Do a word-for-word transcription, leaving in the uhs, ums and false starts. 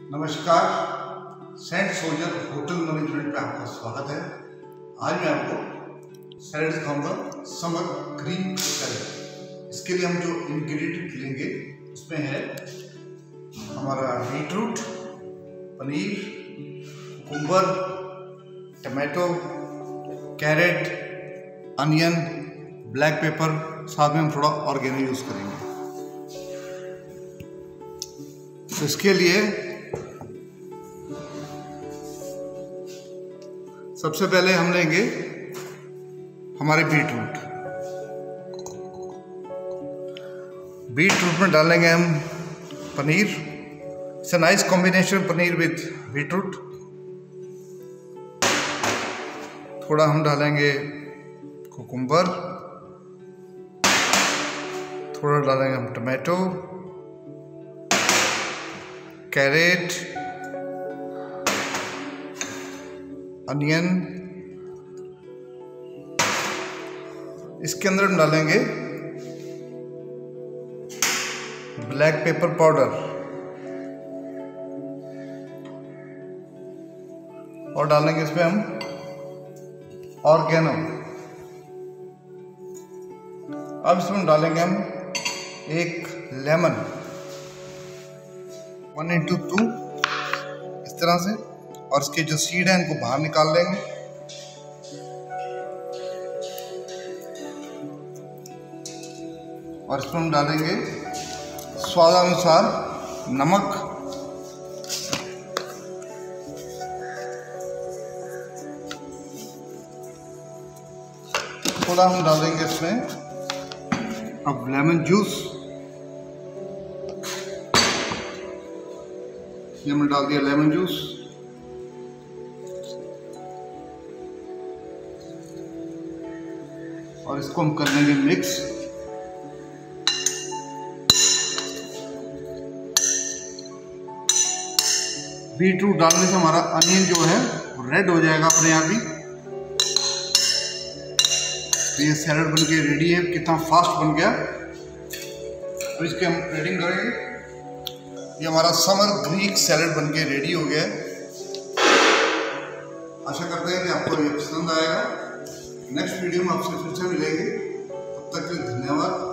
नमस्कार, Saint soldier hotel management पे आपका स्वागत है। आज मैं आपको सैलेड दिखाऊंगा, समर ग्रीन सैलेड। इसके लिए हम जो इंग्रेडिएंट लेंगे उसमें है हमारा बीटरूट, पनीर, cucumber, tomato, carrot, onion, black pepper, साथ में हम थोड़ा ऑर्गेनो यूज़ करेंगे। तो इसके लिए सबसे पहले हम लेंगे हमारे बीटरूट। बीटरूट में डालेंगे हम पनीर। It's a nice combination, paneer with beetroot. थोड़ा हम डालेंगे कुकुम्बर, थोड़ा डालेंगे हम टमाटो, कैरेट, अनियन। इसके अंदर हम डालेंगे ब्लैक पेपर पाउडर और डालेंगे इसमें हम ऑर्गेनो। अब इसमें डालेंगे हम एक लेमन, वन इंटू टू इस तरह से, और इसके जो सीड है इनको बाहर निकाल लेंगे। और इसमें हम डालेंगे स्वादानुसार नमक, थोड़ा हम डालेंगे इसमें अब लेमन जूस। ये हमने डाल दिया लेमन जूस। और इसको हम कर लेंगे मिक्स। बीटरूट डालने से हमारा अनियन जो है वो रेड हो जाएगा अपने आप ही। तो ये सैलड बन के रेडी है। कितना फास्ट बन गया। तो इसके हम रेडिंग करेंगे। ये हमारा समर ग्रीक सैलड बन के रेडी हो गया है। आशा करते हैं कि आपको ये पसंद आएगा। नेक्स्ट वीडियो में आपसे फिर से मिलेंगे। तब तक के लिए धन्यवाद।